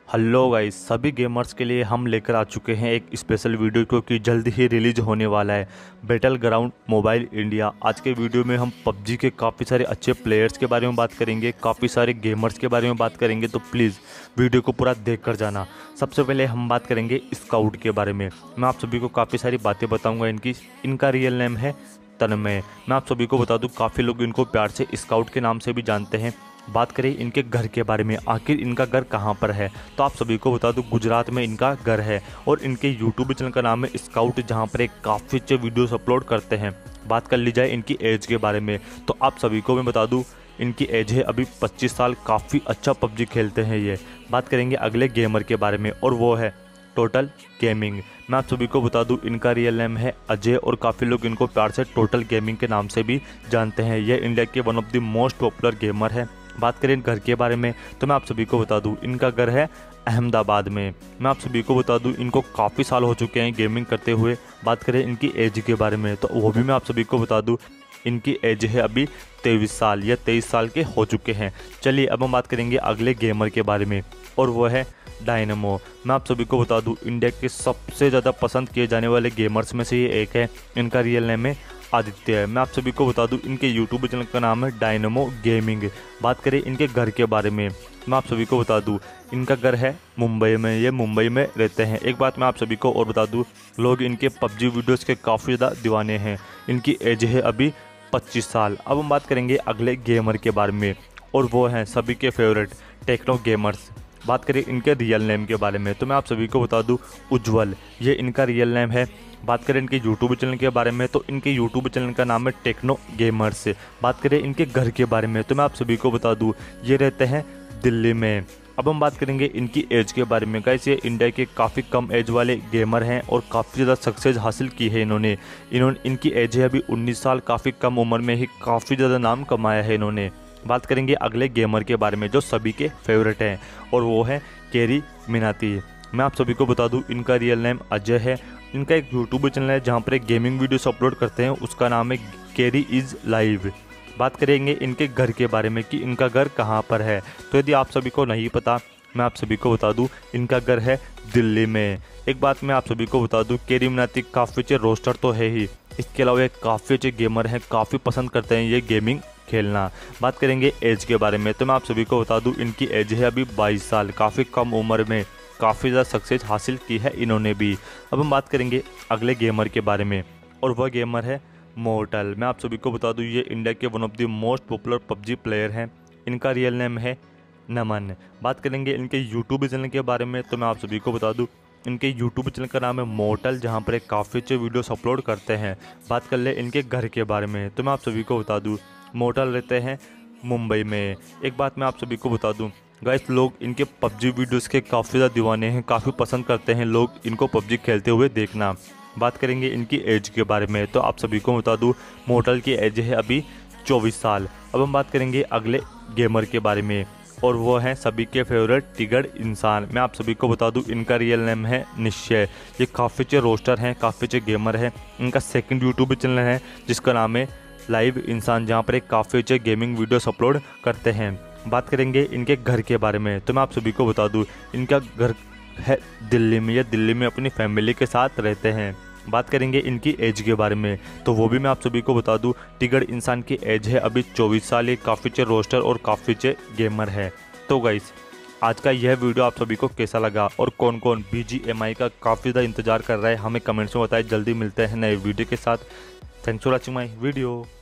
Hello guys, सभी gamers के लिए हम लेकर आ चुके हैं एक स्पेशल वीडियो क्योंकि जल्द ही रिलीज होने वाला है बैटल ग्राउंड मोबाइल इंडिया। आज के वीडियो में हम पबजी के काफ़ी सारे अच्छे प्लेयर्स के बारे में बात करेंगे, काफ़ी सारे गेमर्स के बारे में बात करेंगे, तो प्लीज़ वीडियो को पूरा देख कर जाना। सबसे पहले हम बात करेंगे स्काउट के बारे में। मैं आप सभी को काफ़ी सारी बातें बताऊँगा इनका रियल नेम है तन्मय। मैं आप सभी को बता दूँ, काफ़ी लोग इनको प्यार से स्काउट के नाम से भी जानते हैं। बात करें इनके घर के बारे में, आखिर इनका घर कहाँ पर है, तो आप सभी को बता दूं गुजरात में इनका घर है और इनके यूट्यूब चैनल का नाम है स्काउट, जहाँ पर एक काफ़ी अच्छे वीडियोस अपलोड करते हैं। बात कर ली जाए इनकी एज के बारे में, तो आप सभी को मैं बता दूं इनकी एज है अभी 25 साल। काफ़ी अच्छा पबजी खेलते हैं ये। बात करेंगे अगले गेमर के बारे में और वो है टोटल गेमिंग। मैं आप सभी को बता दूं इनका रियल नेम है अजय और काफ़ी लोग इनको प्यार से टोटल गेमिंग के नाम से भी जानते हैं। ये इंडिया के one of the most popular gamer है। बात करें घर के बारे में, तो मैं आप सभी को बता दूं इनका घर है अहमदाबाद में। मैं आप सभी को बता दूं इनको काफ़ी साल हो चुके हैं गेमिंग करते हुए। बात करें इनकी एज के बारे में, तो वो भी मैं आप सभी को बता दूं इनकी एज है अभी 23 साल या 23 साल के हो चुके हैं। चलिए अब हम बात करेंगे अगले गेमर के बारे में और वो है डायनेमो। मैं आप सभी को बता दूं इंडिया के सबसे ज़्यादा पसंद किए जाने वाले गेमर्स में से ये एक है। इनका रियल नेम है आदित्य है। मैं आप सभी को बता दूं इनके यूट्यूब चैनल का नाम है डायनेमो गेमिंग। बात करें इनके घर के बारे में, मैं आप सभी को बता दूं इनका घर है मुंबई में। ये मुंबई में रहते हैं। एक बात मैं आप सभी को और बता दूं, लोग इनके पबजी वीडियोस के काफ़ी ज़्यादा दीवाने हैं। इनकी एज है अभी 25 साल। अब हम बात करेंगे अगले गेमर के बारे में और वो हैं सभी के फेवरेट टेक्नो गेमर्स। बात करें इनके रियल नेम के बारे में, तो मैं आप सभी को बता दूं उज्जवल, ये इनका रियल नेम है। बात करें इनके यूट्यूब चैनल के बारे में, तो इनके यूट्यूब चैनल का नाम है टेक्नो गेमर्स। बात करें इनके घर के बारे में, तो मैं आप सभी को बता दूं ये रहते हैं दिल्ली में। अब हम बात करेंगे इनकी एज के बारे में। गाइस, ये इंडिया के काफ़ी कम एज वाले गेमर हैं और काफ़ी ज़्यादा सक्सेस हासिल की है इन्होंने। इनकी एज है अभी 19 साल। काफ़ी कम उम्र में ही काफ़ी ज़्यादा नाम कमाया है इन्होंने। बात करेंगे अगले गेमर के बारे में जो सभी के फेवरेट हैं और वो है केरी मिनाती। मैं आप सभी को बता दूं इनका रियल नेम अजय है। इनका एक यूट्यूब चैनल है जहां पर एक गेमिंग वीडियोस अपलोड करते हैं, उसका नाम है केरी इज़ लाइव। बात करेंगे इनके घर के बारे में कि इनका घर कहां पर है, तो यदि आप सभी को नहीं पता, मैं आप सभी को बता दूं इनका घर है दिल्ली में। एक बात मैं आप सभी को बता दूं, केरी मिनाती काफ़ी अच्छे रोस्टर तो है ही, इसके अलावा एक काफ़ी अच्छे गेमर हैं, काफ़ी पसंद करते हैं ये गेमिंग खेलना। बात करेंगे एज के बारे में, तो मैं आप सभी को बता दूं इनकी एज है अभी 22 साल। काफ़ी कम उम्र में काफ़ी ज़्यादा सक्सेस हासिल की है इन्होंने भी। अब हम बात करेंगे अगले गेमर के बारे में और वह गेमर है मोर्टल। मैं आप सभी को बता दूं ये इंडिया के one of the most popular PUBG player हैं। इनका रियल नेम है नमन। बात करेंगे इनके यूट्यूब चैनल के बारे में, तो मैं आप सभी को बता दूं इनके यूट्यूब चैनल का नाम है मोर्टल, जहां पर एक काफ़ी अच्छे वीडियोस अपलोड करते हैं। बात कर ले इनके घर के बारे में, तो मैं आप सभी को बता दूं मोर्टल रहते हैं मुंबई में। एक बात मैं आप सभी को बता दूं गाइस, लोग इनके पबजी वीडियोस के काफ़ी ज़्यादा दीवाने हैं, काफ़ी पसंद करते हैं लोग इनको पबजी खेलते हुए देखना। बात करेंगे इनकी एज के बारे में, तो आप सभी को बता दूं मोर्टल की एज है अभी 24 साल। अब हम बात करेंगे अगले गेमर के बारे में और वो हैं सभी के फेवरेट टिगड़ इंसान। मैं आप सभी को बता दूं इनका रियल नेम है निश्चय। ये काफ़ी अच्छे रोस्टर हैं, काफ़ी अच्छे गेमर हैं। इनका सेकंड यूट्यूब चैनल है जिसका नाम है लाइव इंसान, जहां पर एक काफ़ी अच्छे गेमिंग वीडियोस अपलोड करते हैं। बात करेंगे इनके घर के बारे में, तो मैं आप सभी को बता दूं इनका घर है दिल्ली में। ये दिल्ली में अपनी फैमिली के साथ रहते हैं। बात करेंगे इनकी एज के बारे में, तो वो भी मैं आप सभी को बता दूं टिगड़ इंसान की एज है अभी 24 साल। ये काफ़ी अच्छे रोस्टर और काफ़ी अच्छे गेमर है। तो गाइस, आज का यह वीडियो आप सभी को कैसा लगा और कौन कौन BGMI का काफ़ी ज़्यादा इंतजार कर रहा है, हमें कमेंट्स में बताएं। जल्दी मिलते हैं नए वीडियो के साथ। Thanks for watching my video.